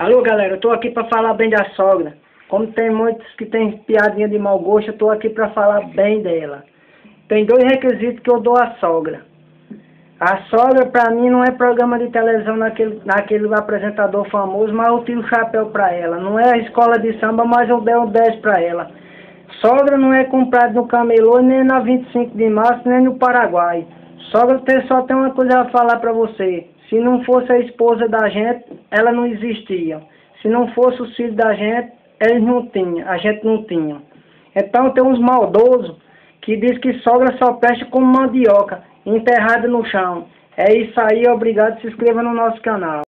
Alô, galera, eu tô aqui pra falar bem da sogra. Como tem muitos que tem piadinha de mau gosto, eu tô aqui pra falar bem dela. Tem dois requisitos que eu dou à sogra. A sogra, pra mim, não é programa de televisão naquele apresentador famoso, mas eu tiro o chapéu pra ela. Não é a escola de samba, mas eu dei um 10 pra ela. Sogra não é comprado no camelô, nem na 25 de março, nem no Paraguai. Sogra só tem uma coisa a falar pra você. Se não fosse a esposa da gente, ela não existia. Se não fosse o filho da gente, eles não tinham, a gente não tinha. Então tem uns maldosos que diz que sogra só presta como mandioca, enterrada no chão. É isso aí, obrigado, se inscreva no nosso canal.